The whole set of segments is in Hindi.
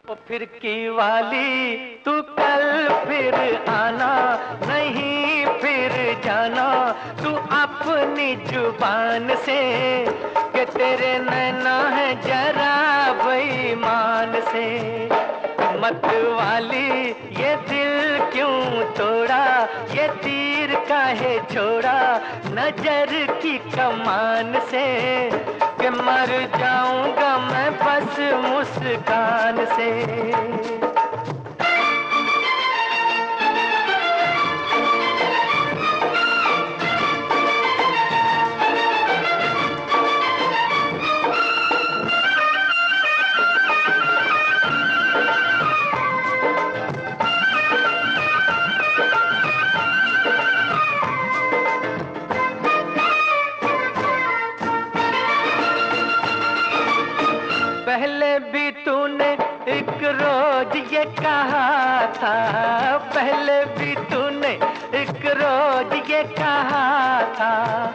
ओ फिरकी वाली तू कल फिर आना, नहीं फिर जाना तू अपनी जुबान से, कि तेरे नैना है जरा बेईमान से। मत वाली ये दिल क्यों तोड़ा, ये तीर काहे छोड़ा नजर की कमान से, कि मर जाऊंगा मैं बस मुस्कान से। पहले भी तूने एक रोज ये कहा था, पहले भी तूने एक रोज ये कहा था,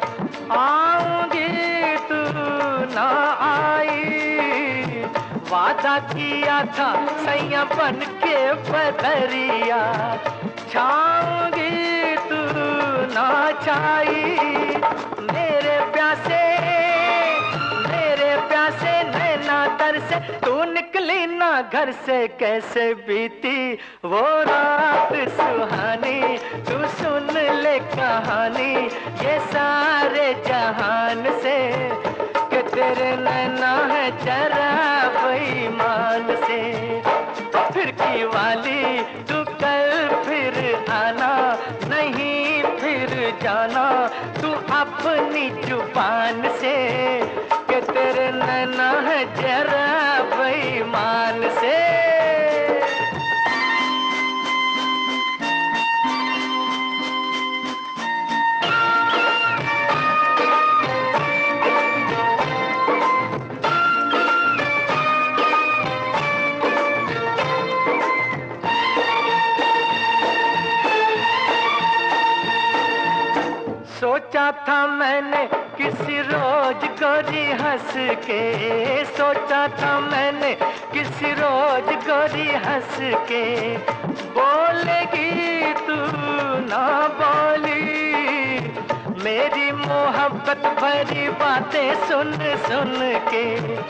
आऊंगी तू ना आई। वादा किया था सैया बन के बदरिया, छाऊंगी तू ना छाई। मेरे प्यासे नैना तर से तू निकली ना घर से, कैसे बीती वो रात सुहानी। तू सुन ले कहानी ये सारे जहान से, कि तेरे नैना है जरा बेईमान से। फिरकी वाली तू कल फिर आना, नहीं फिर जाना तू अपनी जुबान से, कि तेरे नैना है जरा बेईमान से। सोचा था मैंने किसी रोज गोरी हंस के, सोचा था मैंने किसी रोज गोरी हंस के, बोलेगी तू ना बोली मेरी मोहब्बत भरी बातें सुन सुन के,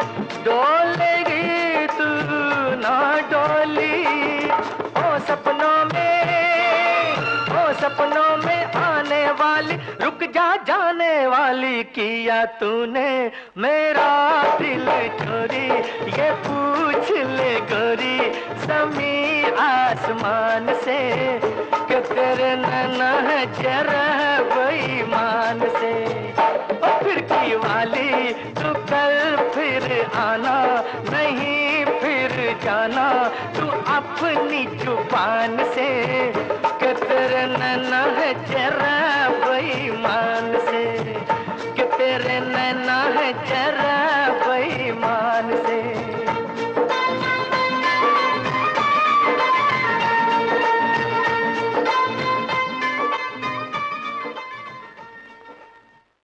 डोलेगी तू ना डोली। ओ सपनों में आने वाली, रुक जा जाने वाली, किया तूने मेरा दिल चोरी। ये पूछ ले गोरी ज़मीं आसमान से, कि तेरे नैना है जरा बेईमान से। ओ फिरकी वाली तू कल फिर आना, नहीं फिर जाना तू अपनी जुबान से, कि तेरे नैना है जरा